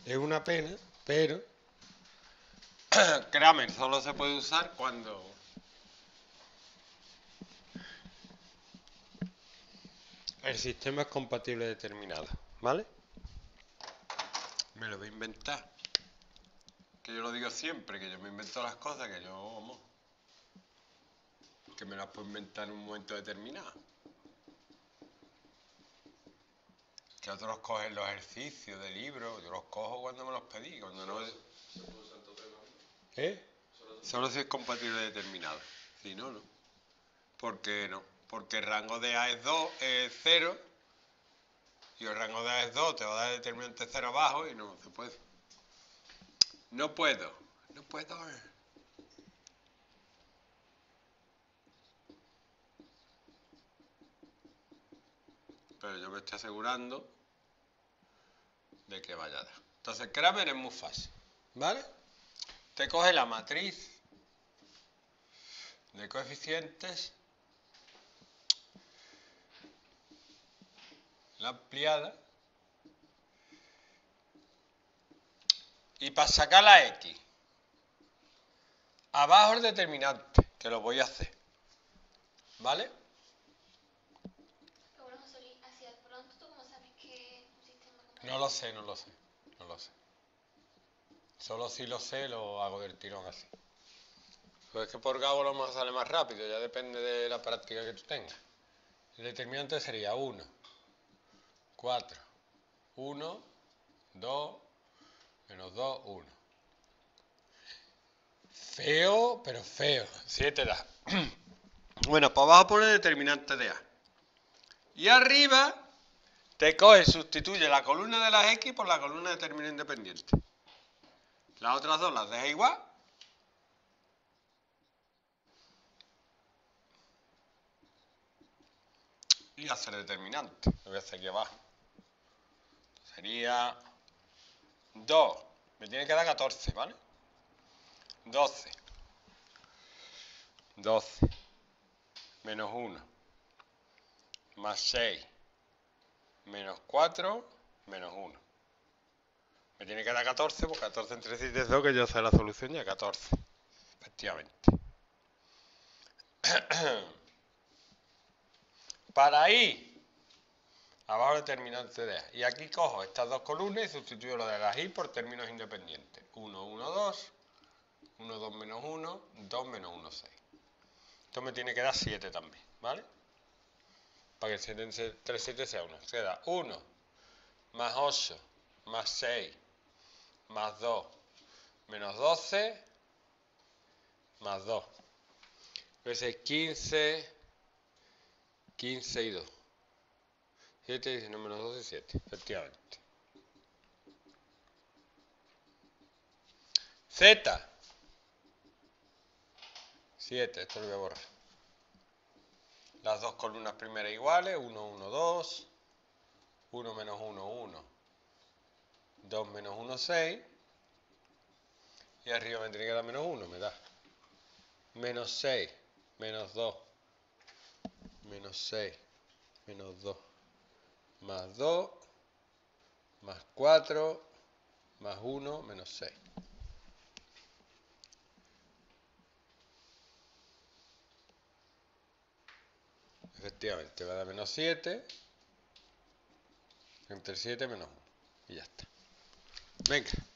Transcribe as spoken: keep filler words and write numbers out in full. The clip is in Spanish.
Es una pena, pero Kramer solo se puede usar cuando el sistema es compatible determinado, ¿vale? Me lo voy a inventar. Que yo lo digo siempre, que yo me invento las cosas, que yo, vamos, que me las puedo inventar en un momento determinado. Que otros cogen los ejercicios de libros, yo los cojo cuando me los pedí, cuando no... ¿Eh? Solo si es compatible determinado. Si no, no. ¿Por qué no? Porque el rango de A es dos, es cero, y el rango de A es dos, te va a dar determinante cero abajo y no se puede. No puedo. No puedo. Pero yo me estoy asegurando de que vaya a dar. Entonces, Kramer es muy fácil, ¿vale? Te coge la matriz de coeficientes, la ampliada, y para sacar la X, abajo el determinante, que lo voy a hacer, ¿vale? Pero bueno, José Luis, así de pronto, ¿tú cómo sabes que un sistema compatible? No lo sé, no lo sé, no lo sé. Solo si lo sé lo hago del tirón así. Pues es que por Gabo lo más sale más rápido, ya depende de la práctica que tú tengas. El determinante sería uno, cuatro, uno, dos, menos dos, uno. Feo, pero feo. siete da. Bueno, pues abajo pone determinante de A. Y arriba te coge, sustituye la columna de las X por la columna de término independiente. Las otras dos las deja igual. Y hace determinante. Lo voy a hacer aquí abajo. Sería dos. Me tiene que dar catorce, ¿vale? doce. doce. Menos uno. Más seis. Menos cuatro. Menos uno. Me tiene que dar catorce, pues catorce entre siete es dos, que yo sé la solución ya, catorce. Efectivamente. Para ahí, abajo determinante de A. Y aquí cojo estas dos columnas y sustituyo lo de las I por términos independientes. uno, uno, dos. uno, dos menos uno. dos menos uno, seis. Esto me tiene que dar siete también, ¿vale? Para que el siete entre siete sea uno. Queda uno más ocho más seis más dos menos doce más dos. Ese es quince, quince y dos. siete, diecinueve menos doce, siete, efectivamente. Z. siete, esto lo voy a borrar. Las dos columnas primeras iguales, uno, uno, dos. uno menos uno, uno. dos menos uno, seis. Y arriba me tiene que dar menos uno, me da. Menos seis, menos dos. Menos seis, menos dos. Más dos, más cuatro, más uno, menos seis. Efectivamente, va a dar menos siete, entre siete menos uno. Y ya está. Venga.